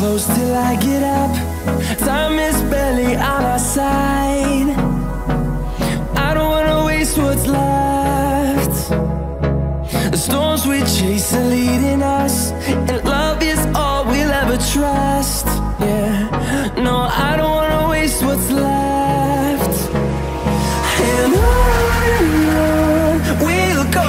close till I get up. Time is barely on our side. I don't wanna waste what's left. The storms we chase are leading us, and love is all we'll ever trust. Yeah, no, I don't wanna waste what's left. And on we'll go,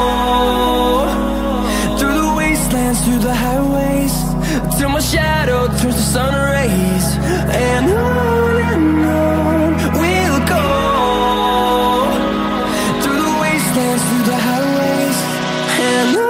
through the wastelands, through the highways, till my shadow turns to sun rays. And on we'll go, through the wastelands, through the highways, and on we'll go.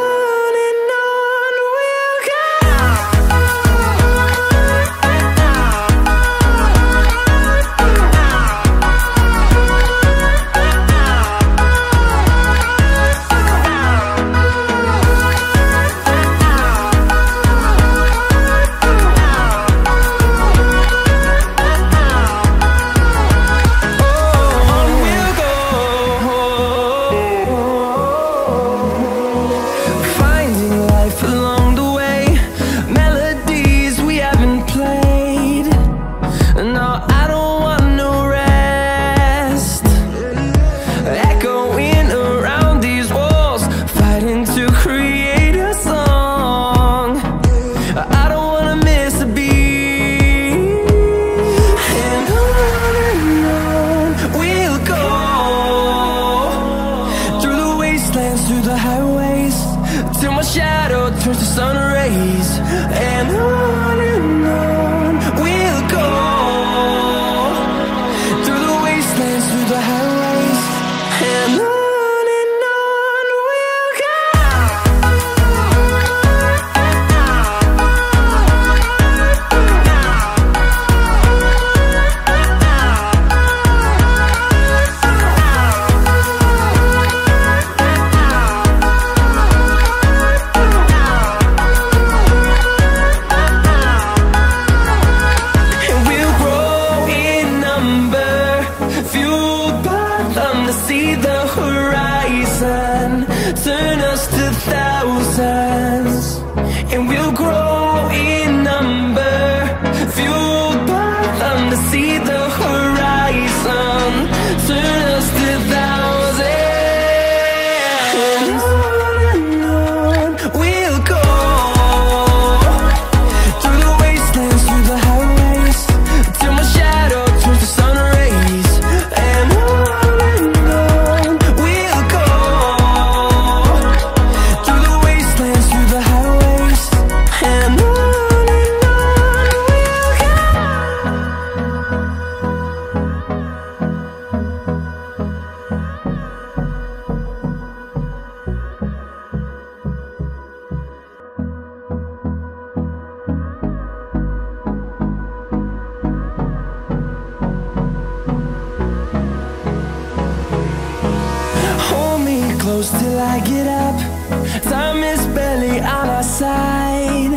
Till I get up, time is barely on our side.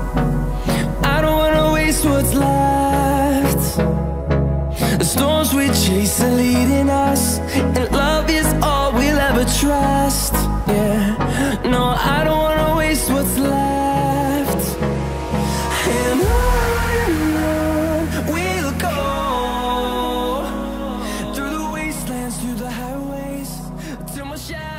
I don't wanna waste what's left. The storms we chase are leading us, and love is all we'll ever trust. Yeah, no, I don't wanna waste what's left. And on we'll go, through the wastelands, through the highways, till my shadow